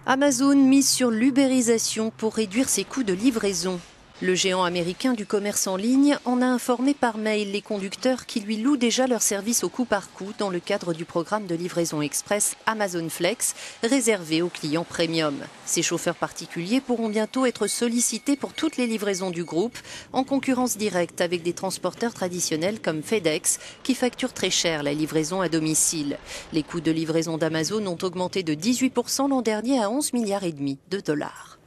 Amazon mise sur l'ubérisation pour réduire ses coûts de livraison. Le géant américain du commerce en ligne en a informé par mail les conducteurs qui lui louent déjà leur service au coup par coup dans le cadre du programme de livraison express Amazon Flex, réservé aux clients premium. Ces chauffeurs particuliers pourront bientôt être sollicités pour toutes les livraisons du groupe, en concurrence directe avec des transporteurs traditionnels comme FedEx, qui facturent très cher la livraison à domicile. Les coûts de livraison d'Amazon ont augmenté de 18% l'an dernier à 11,5 milliards de dollars.